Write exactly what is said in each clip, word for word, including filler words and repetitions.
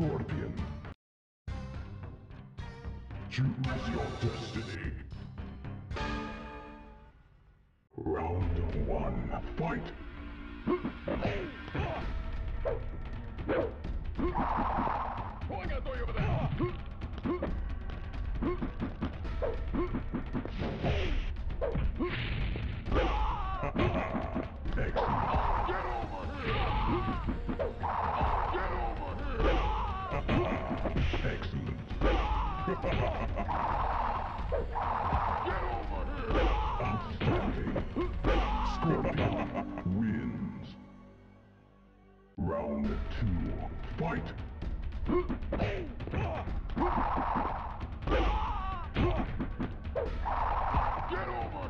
Scorpion. Choose your destiny. Round one, fight! Готовь over there! Excellent. Outstanding. Scorpion wins. Round two, fight! Get over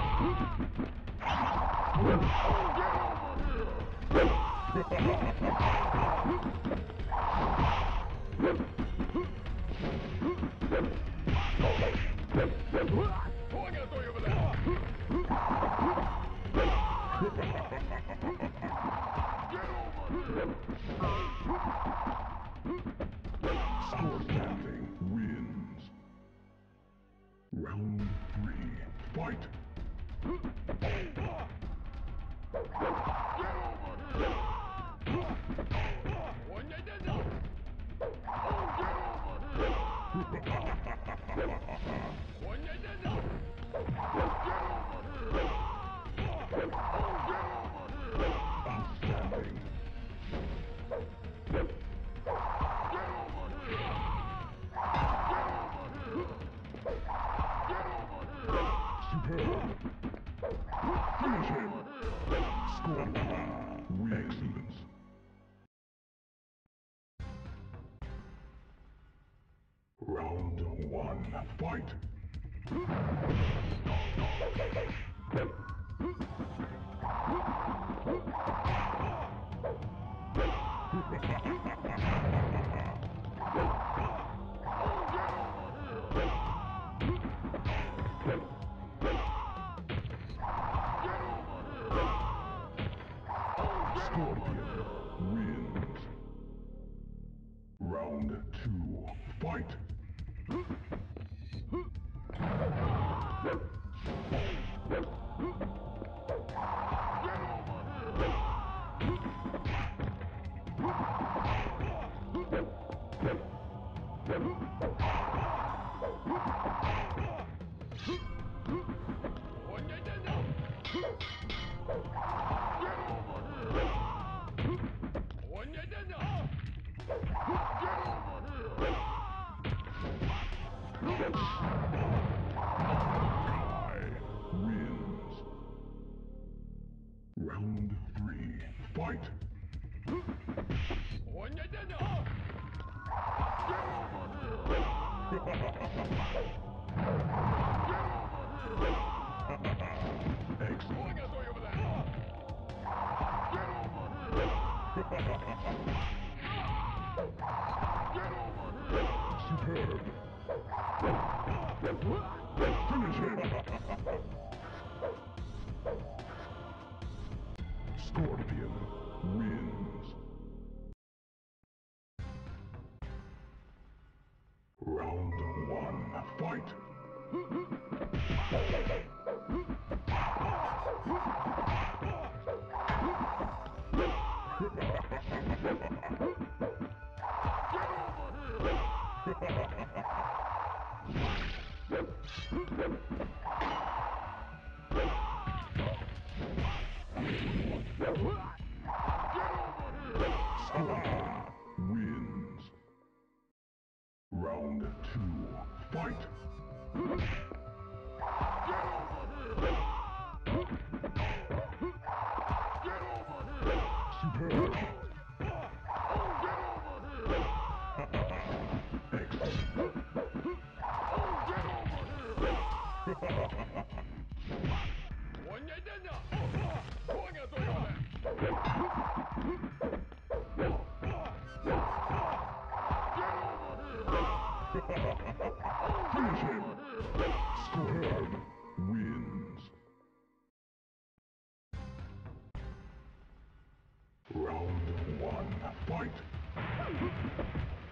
Outstanding wins. Round three, fight! Outstanding. Superb. Finish him. Scorpion wins. Round one, fight! Scorpion wins. Round two, fight! Wins. Round three, fight! Excellent. Superb. Finish him. Scorpion wins. Round one, fight! Wins. Round two, fight! Superb. Excellent. Finish him. Superb wins. Round one, fight!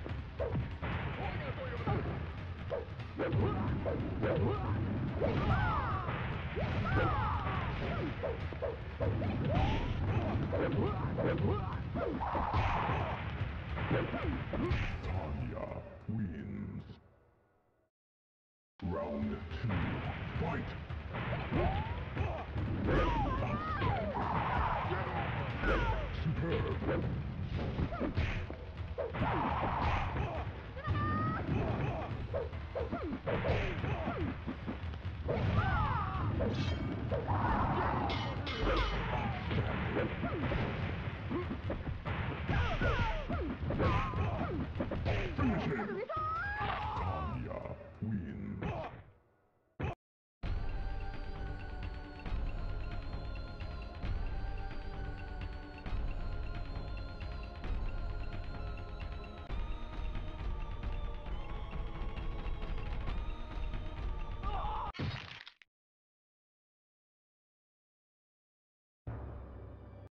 Tanya wins. Round two, fight! Superb!